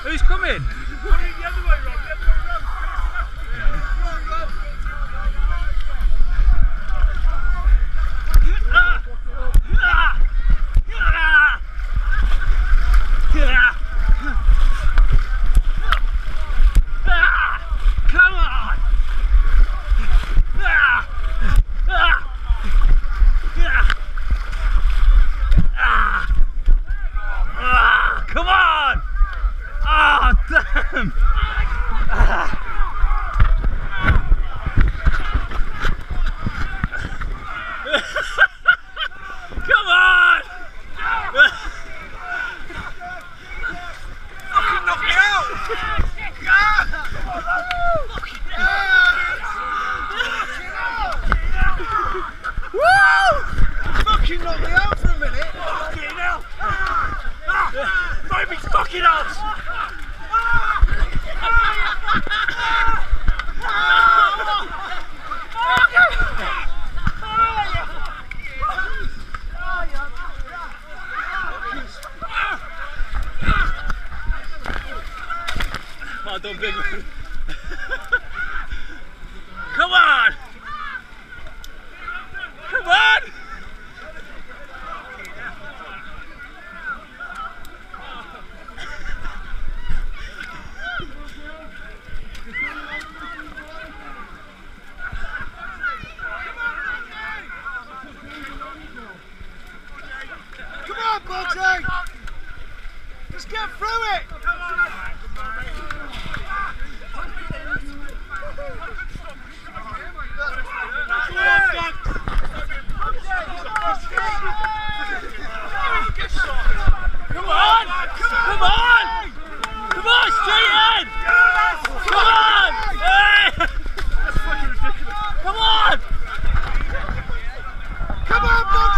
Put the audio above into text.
Who's coming? Come on! Ah, damn! Come on! Fucking knock me out! Woo! Fucking knock me out for a minute! Fucking hell! Baby's fucking us! Oh, don't big one. Come on! Come on! Come on, Bugsy! Just get through it! Come on! Come on! Come on, straight in! Come on! Hey! That's fucking ridiculous. Come on! Come on, Bugsy!